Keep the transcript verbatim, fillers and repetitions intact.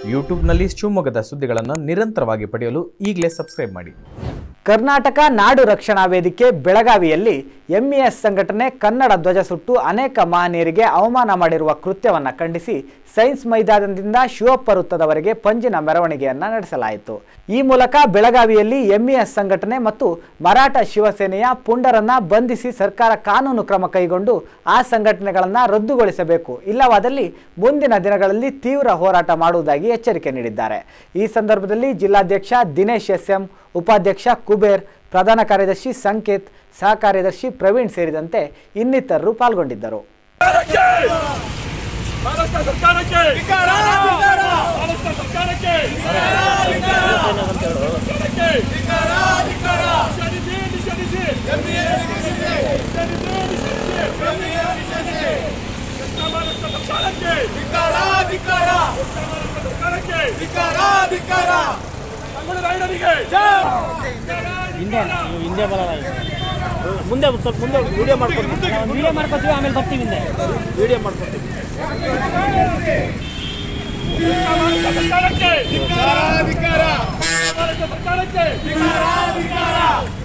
ಯೂಟ್ಯೂಬ್ನಲ್ಲಿ ಶಿವಮೊಗ್ಗದ ಸುದ್ದಿಗಳನ್ನು ನಿರಂತರವಾಗಿ ಪಡೆಯಲು ಈಗಲೇ ಸಬ್ಸ್ಕ್ರೈಬ್ ಮಾಡಿ. ಕರ್ನಾಟಕ ನಾಡು ರಕ್ಷಣಾ ವೇದಿಕೆ ಬೆಳಗಾವಿಯಲ್ಲಿ ಎಂ.ಇ.ಎಸ್ ಸಂಘಟನೆ ಕನ್ನಡ ಧ್ವಜ ಸುಟ್ಟು ಅನೇಕ ಮಹನೀಯರಿಗೆ ಅವಮಾನ ಮಾಡಿರುವ ಕೃತ್ಯವನ್ನು ಖಂಡಿಸಿ ಸೈನ್ಸ್ ಮೈದಾನದಿಂದ ಶಿವಪ್ಪ ವೃತ್ತದವರೆಗೆ ಪಂಜಿನ ಮೆರವಣಿಗೆಯನ್ನು ನಡೆಸಲಾಯಿತು. ಈ ಮೂಲಕ ಬೆಳಗಾವಿಯಲ್ಲಿ ಎಂ.ಇ.ಎಸ್ ಸಂಘಟನೆ ಮತ್ತು ಮರಾಠ ಶಿವಸೇನೆಯ ಪುಂಡರನ್ನ ಬಂಧಿಸಿ ಸರ್ಕಾರ ಕಾನೂನು ಕ್ರಮ ಕೈಗೊಂಡು ಆ ಸಂಘಟನೆಗಳನ್ನು ರದ್ದುಗೊಳಿಸಬೇಕು, ಇಲ್ಲವಾದಲ್ಲಿ ಮುಂದಿನ ದಿನಗಳಲ್ಲಿ ತೀವ್ರ ಹೋರಾಟ ಮಾಡುವುದಾಗಿ ಎಚ್ಚರಿಕೆ ನೀಡಿದ್ದಾರೆ. ಈ ಸಂದರ್ಭದಲ್ಲಿ ಜಿಲ್ಲಾಧ್ಯಕ್ಷ ದಿನೇಶ್ ಎಸ್ ಎಂ, ಉಪಾಧ್ಯಕ್ಷ ಕುಬೇರ್, ಪ್ರಧಾನ ಕಾರ್ಯದರ್ಶಿ ಸಂಕೇತ್, ಸಹ ಕಾರ್ಯದರ್ಶಿ ಪ್ರವೀಣ್ ಸೇರಿದಂತೆ ಇನ್ನಿತರರು ಪಾಲ್ಗೊಂಡಿದ್ದರು. ಮುಂದೆ ಸ್ವಲ್ಪ ಮುಂದೆ ವಿಡಿಯೋ ಮಾಡ್ಕೊಡ್ತೀವಿ ವಿಡಿಯೋ ಮಾಡ್ಕೊತೀವಿ ಆಮೇಲೆ ಬರ್ತೀವಿ ಹಿಂದೆ ವಿಡಿಯೋ ಮಾಡ್ಕೊತೀವಿ. ಸರ್ಕಾರಕ್ಕೆ